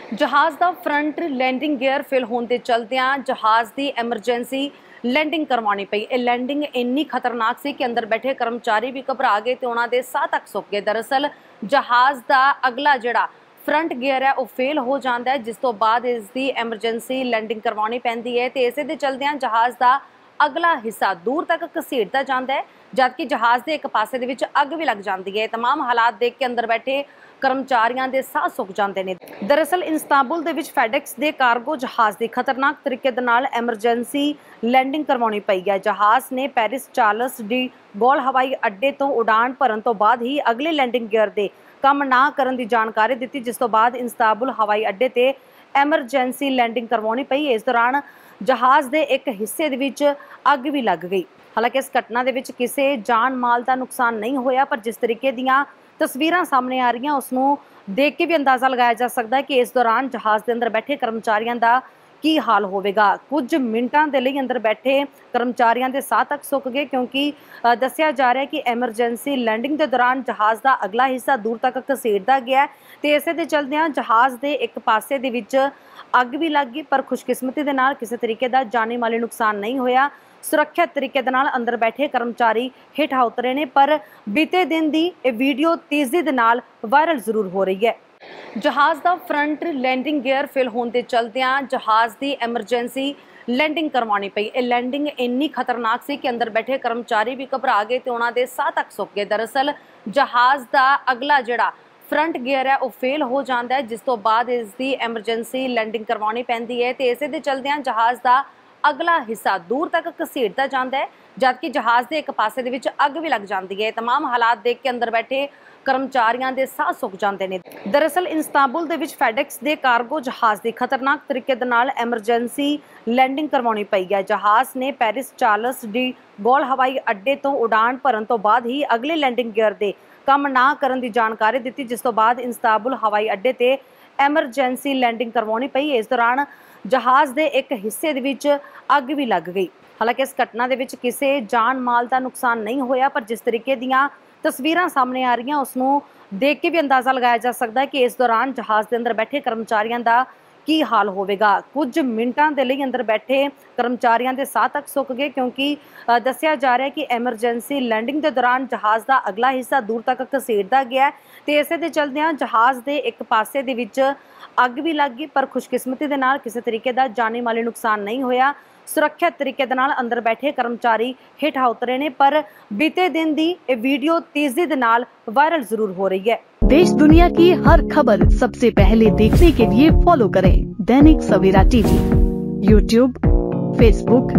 जहाज़ का front landing gear fail होने के चलदियां जहाज़ की एमरजेंसी लैंडिंग करवानी पई। यह लैंडिंग इन्नी खतरनाक सी कि अंदर बैठे कर्मचारी भी घबरा गए तो उन्होंने साह तक सुक गए। दरअसल जहाज़ का अगला जिहड़ा फ्रंट गियर है वह फेल हो जाता है, जिस तो बाद इसकी एमरजेंसी लैंडिंग करवानी पैंदी है। तो इसे दे चलदियां जहाज़ का अगला हिस्सा दूर तक घसीटता जाता है, जबकि जहाज़ के एक पासे दे विच अग भी लग जाती है। तमाम हालात देख के अंदर बैठे कर्मचारियों के साह सुक जाते हैं। दरअसल इस्तांबुल दे विच फैडेक्स के कार्गो जहाज़ की खतरनाक तरीके दे नाल एमरजेंसी लैंडिंग करवानी पई है। जहाज़ ने पेरिस चार्ल्स डी गॉल हवाई अड्डे तो उड़ान भरन तो बाद ही अगले लैंडिंग गियर के काम ना करन की जानकारी दी, जिस तो बाद इस्तांबुल हवाई अड्डे ते एमरजेंसी लैंडिंग करवानी पई। इस दौरान जहाज़ के एक हिस्से दे विच अग भी लग गई। हालांकि इस घटना दे विच किसी जान माल का नुकसान नहीं होया, पर जिस तरीके दीयां तस्वीरां सामने आ रही उसनों देख के भी अंदाज़ा लगाया जा सकता है कि इस दौरान जहाज़ के अंदर बैठे कर्मचारियों का की हाल होवेगा। कुछ मिनटां दे लई अंदर बैठे कर्मचारियों के साह तक सुक गए, क्योंकि दस्सिया जा रहा है कि एमरजेंसी लैंडिंग के दौरान जहाज़ का अगला हिस्सा दूर तक घसीटता गया। तो इसे दे चलदियां जहाज़ के एक पासे दे विच अग भी लग गई, पर खुशकिस्मती दे नाल किसी तरीके का जानी माली नुकसान नहीं होया। सुरक्षित तरीके दे नाल अंदर बैठे कर्मचारी हेठा उतरे ने, पर बीते दिन की यह वीडियो तेजी दे नाल वायरल जरूर हो रही है। जहाज़ का फ्रंट लैंडिंग गियर फेल होने के चलदियां जहाज़ की एमरजेंसी लैंडिंग करवानी पई। यह लैंडिंग इन्नी खतरनाक सी कि अंदर बैठे कर्मचारी भी घबरा गए तो उन्होंने साह तक सुक गए। दरअसल जहाज़ का अगला जिहड़ा फ्रंट गियर है वह फेल हो जाता है, जिस तो बाद इसकी एमरजेंसी लैंडिंग करवानी पैंदी है। तो इसे दे चलदियां जहाज़ का अगला हिस्सा दूर तक घसीटता जाता है, जबकि जहाज़ के एक पासे दे विच अग भी लग जाती है। तमाम हालात देख के अंदर बैठे कर्मचारियों के साह सुक जाते हैं। दरअसल इस्तांबुल दे विच फैडेक्स के कार्गो जहाज़ की खतरनाक तरीके दे नाल एमरजेंसी लैंडिंग करवानी पई है। जहाज़ ने पेरिस चार्ल्स डी गॉल हवाई अड्डे तो उड़ान भरन तो बाद ही अगले लैंडिंग गियर के काम ना करन की जानकारी दी, जिस तो बाद इस्तांबुल हवाई अड्डे ते एमरजेंसी लैंडिंग करवानी पई। इस दौरान जहाज़ के एक हिस्से दे विच अग भी लग गई। हालांकि इस घटना दे विच किसी जान माल का नुकसान नहीं होया, पर जिस तरीके दीयां तस्वीरां सामने आ रही उसनों देख के भी अंदाज़ा लगाया जा सकता है कि इस दौरान जहाज़ के अंदर बैठे कर्मचारियों का की हाल होवेगा। कुछ मिनटां दे लई अंदर बैठे कर्मचारियों के साह तक सुक गए, क्योंकि दस्सिया जा रहा है कि एमरजेंसी लैंडिंग के दौरान जहाज़ का अगला हिस्सा दूर तक घसीटता गया। तो इसे दे चलदियां जहाज़ के एक पासे दे विच अग भी लग गई, पर खुशकिस्मती दे नाल किसी तरीके का जानी माली नुकसान नहीं होया। सुरक्षित तरीके दे नाल अंदर बैठे कर्मचारी हेठा उतरे ने, पर बीते दिन की यह वीडियो तेजी दे नाल वायरल जरूर हो रही है। देश दुनिया की हर खबर सबसे पहले देखने के लिए फॉलो करें Dainik Savera TV, YouTube, Facebook,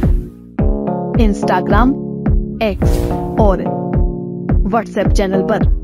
Instagram, X और व्हाट्सएप चैनल पर।